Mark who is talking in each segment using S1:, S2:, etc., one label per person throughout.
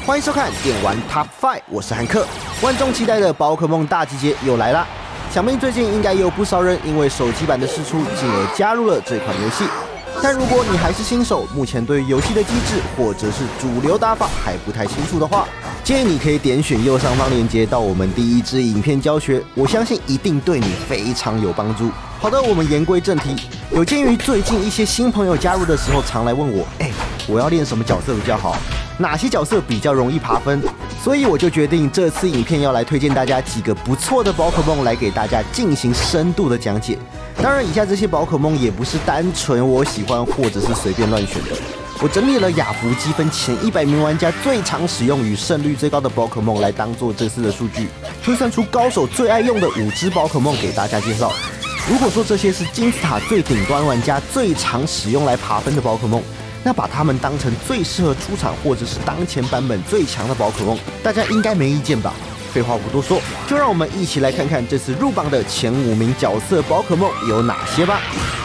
S1: 欢迎收看电玩 Top 5， 我是汉克。万众期待的宝可梦大集结又来啦！想必最近应该有不少人因为手机版的释出，进而加入了这款游戏。但如果你还是新手，目前对游戏的机制或者是主流打法还不太清楚的话，建议你可以点选右上方链接到我们第一支影片教学，我相信一定对你非常有帮助。好的，我们言归正题。有鉴于最近一些新朋友加入的时候，常来问我，我要练什么角色比较好？哪些角色比较容易爬分？所以我就决定这次影片要来推荐大家几个不错的宝可梦，来给大家进行深度的讲解。当然，以下这些宝可梦也不是单纯我喜欢或者是随便乱选的。我整理了亚服积分前100名玩家最常使用与胜率最高的宝可梦来当做这次的数据，推算出高手最爱用的5只宝可梦给大家介绍。如果说这些是金字塔最顶端玩家最常使用来爬分的宝可梦，那把它们当成最适合出场或者是当前版本最强的宝可梦，大家应该没意见吧？废话不多说，就让我们一起来看看这次入榜的前5名角色宝可梦有哪些吧。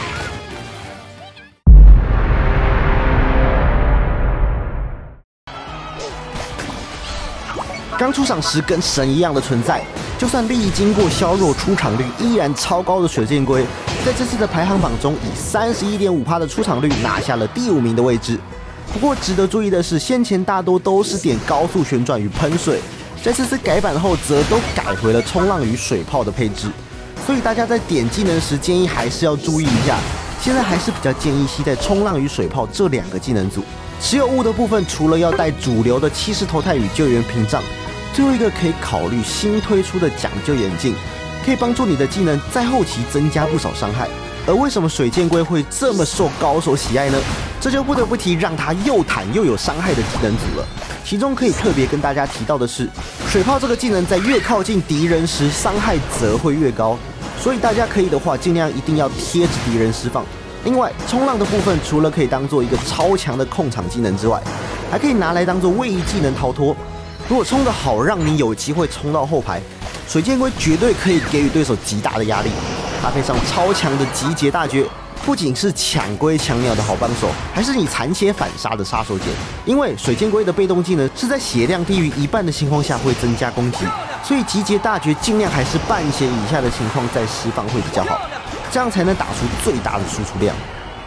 S1: 刚出场时跟神一样的存在，就算历经过削弱，出场率依然超高的水箭龟，在这次的排行榜中以31.5%的出场率拿下了第5名的位置。不过值得注意的是，先前大多都是点高速旋转与喷水，在这次改版后则都改回了冲浪与水炮的配置，所以大家在点技能时建议还是要注意一下。现在还是比较建议携带冲浪与水炮这2个技能组。持有物的部分，除了要带主流的气势投泰与救援屏障，最后一个可以考虑新推出的讲究眼镜，可以帮助你的技能在后期增加不少伤害。而为什么水箭龟会这么受高手喜爱呢？这就不得不提让它又弹又有伤害的技能组了。其中可以特别跟大家提到的是，水炮这个技能在越靠近敌人时，伤害则会越高，所以大家可以的话，尽量一定要贴着敌人释放。另外，冲浪的部分除了可以当做一个超强的控场技能之外，还可以拿来当做位移技能逃脱。如果冲得好，让你有机会冲到后排，水箭龟绝对可以给予对手极大的压力。搭配上超强的集结大绝，不仅是抢龟抢鸟的好帮手，还是你残血反杀的杀手锏。因为水箭龟的被动技能是在血量低于1半的情况下会增加攻击，所以集结大绝尽量还是半血以下的情况再释放会比较好，这样才能打出最大的输出量。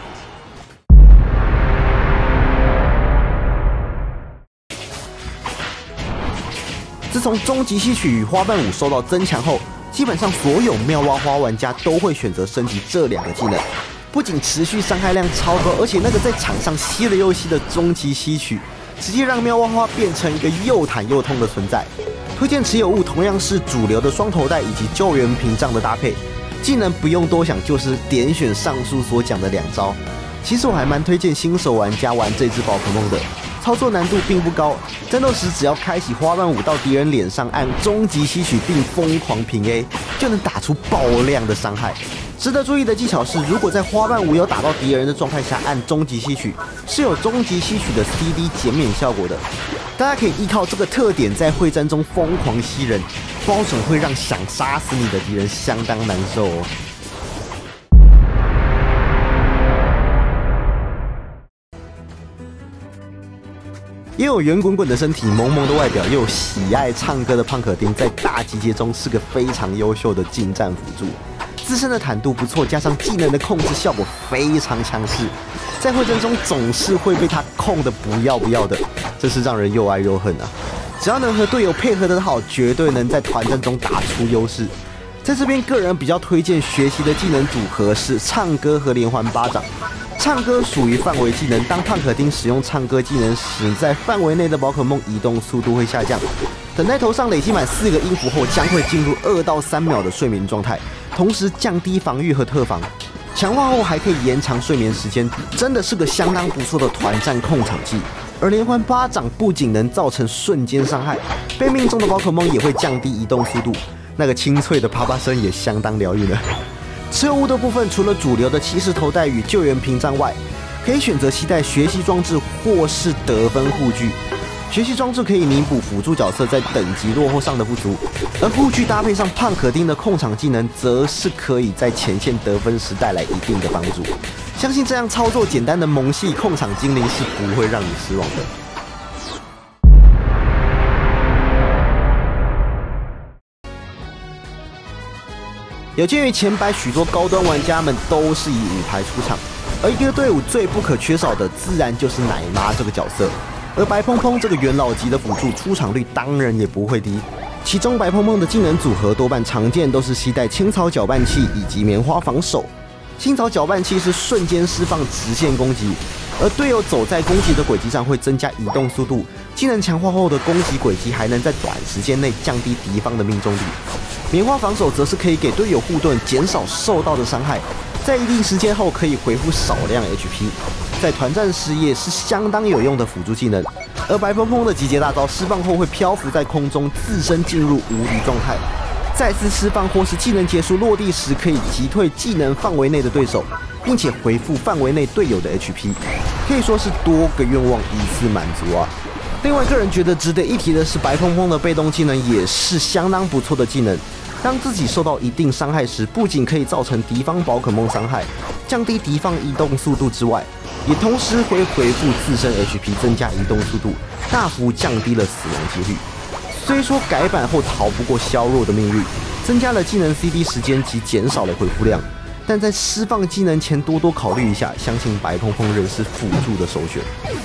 S1: 自从终极吸取与花瓣舞受到增强后，基本上所有妙蛙花玩家都会选择升级这2个技能，不仅持续伤害量超高，而且那个在场上吸了又吸的终极吸取，直接让妙蛙花变成一个又弹又痛的存在。推荐持有物同样是主流的双头带以及救援屏障的搭配，技能不用多想，就是点选上述所讲的2招。其实我还蛮推荐新手玩家玩这只宝可梦的。操作难度并不高，战斗时只要开启花瓣舞到敌人脸上，按终极吸取并疯狂平 A， 就能打出爆量的伤害。值得注意的技巧是，如果在花瓣舞有打到敌人的状态下按终极吸取，是有终极吸取的 CD 减免效果的。大家可以依靠这个特点在会战中疯狂吸人，包准会让想杀死你的敌人相当难受哦。也有圆滚滚的身体、萌萌的外表，又有喜爱唱歌的胖可丁，在大集结中是个非常优秀的近战辅助。自身的坦度不错，加上技能的控制效果非常强势，在会战中总是会被他控得不要不要的，真是让人又爱又恨啊！只要能和队友配合得好，绝对能在团战中打出优势。在这边，个人比较推荐学习的技能组合是唱歌和连环巴掌。唱歌属于范围技能，当胖可丁使用唱歌技能时，在范围内的宝可梦移动速度会下降。等在头上累积满4个音符后，将会进入2到3秒的睡眠状态，同时降低防御和特防。强化后还可以延长睡眠时间，真的是个相当不错的团战控场技。而连环巴掌不仅能造成瞬间伤害，被命中的宝可梦也会降低移动速度，那个清脆的啪啪声也相当疗愈呢。持有物的部分，除了主流的气势头带与救援屏障外，可以选择携带学习装置或是得分护具。学习装置可以弥补辅助角色在等级落后上的不足，而护具搭配上胖可丁的控场技能，则是可以在前线得分时带来一定的帮助。相信这样操作简单的萌系控场精灵是不会让你失望的。 有鉴于前百许多高端玩家们都是以5排出场，而一个队伍最不可缺少的自然就是奶妈这个角色。而白砰砰这个元老级的辅助出场率当然也不会低，其中白砰砰的技能组合多半常见都是携带青草搅拌器以及棉花防守。青草搅拌器是瞬间释放直线攻击，而队友走在攻击的轨迹上会增加移动速度，技能强化后的攻击轨迹还能在短时间内降低敌方的命中率。棉花防守则是可以给队友护盾，减少受到的伤害，在一定时间后可以回复少量 HP， 在团战时也是相当有用的辅助技能。而白砰砰的集结大招释放后会漂浮在空中，自身进入无敌状态。再次释放或是技能结束落地时，可以击退技能范围内的对手，并且回复范围内队友的 HP， 可以说是多个愿望一次满足啊。另外，个人觉得值得一提的是，白砰砰的被动技能也是相当不错的技能。当自己受到一定伤害时，不仅可以造成敌方宝可梦伤害，降低敌方移动速度之外，也同时会回复自身 HP， 增加移动速度，大幅降低了死亡几率。虽说改版后逃不过削弱的命运，增加了技能 CD 时间及减少了回复量，但在释放技能前多多考虑一下，相信白砰砰仍是辅助的首选。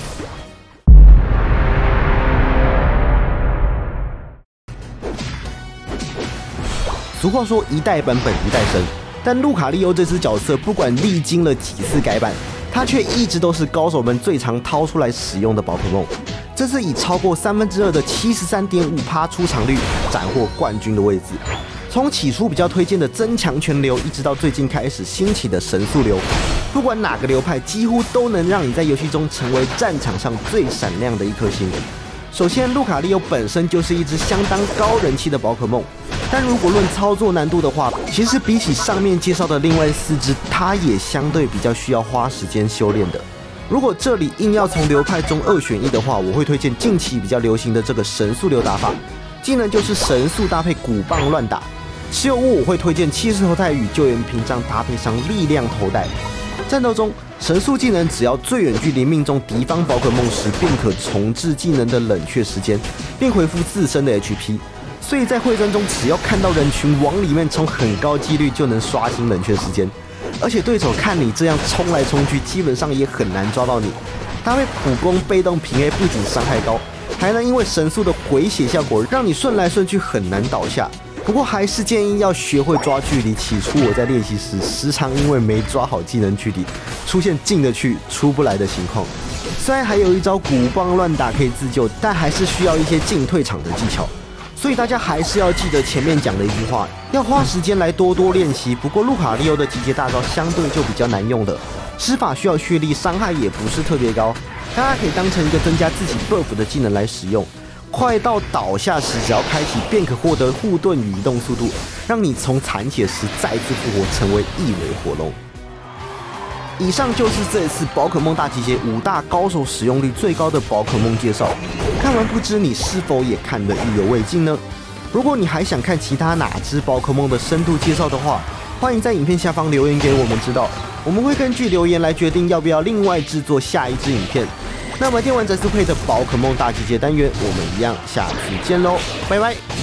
S1: 俗话说一代版本一代神，但路卡利欧这只角色不管历经了几次改版，他却一直都是高手们最常掏出来使用的宝可梦。这次以超过2/3的 73.5% 出场率斩获冠军的位置。从起初比较推荐的增强全流，一直到最近开始兴起的神速流，不管哪个流派，几乎都能让你在游戏中成为战场上最闪亮的一颗星。首先，路卡利欧本身就是一只相当高人气的宝可梦，但如果论操作难度的话，其实比起上面介绍的另外4只，它也相对比较需要花时间修炼的。如果这里硬要从流派中2选1的话，我会推荐近期比较流行的这个神速流打法，技能就是神速搭配鼓棒乱打。持有物我会推荐70头带与救援屏障搭配上力量头带。战斗中，神速技能只要最远距离命中敌方宝可梦时，便可重置技能的冷却时间，并回复自身的 HP。所以在会战中，只要看到人群往里面冲，很高几率就能刷新冷却时间。而且对手看你这样冲来冲去，基本上也很难抓到你。搭配普攻被动平 A， 不仅伤害高，还能因为神速的回血效果，让你顺来顺去很难倒下。不过还是建议要学会抓距离。起初我在练习时，时常因为没抓好技能距离，出现进得去出不来的情况。虽然还有一招鼓棒乱打可以自救，但还是需要一些进退场的技巧。所以大家还是要记得前面讲的一句话，要花时间来多多练习。不过路卡利欧的集结大招相对就比较难用的，施法需要蓄力，伤害也不是特别高，大家可以当成一个增加自己 buff 的技能来使用。快到倒下时，只要开启便可获得护盾与移动速度，让你从残血时再次复活，成为一尾火龙。以上就是这次宝可梦大集结5大高手使用率最高的宝可梦介绍。看完不知你是否也看得意犹未尽呢？如果你还想看其他哪只宝可梦的深度介绍的话，欢迎在影片下方留言给我们知道，我们会根据留言来决定要不要另外制作下一支影片。那么电玩宅速配的宝可梦大集结单元，我们一样下次见喽，拜拜。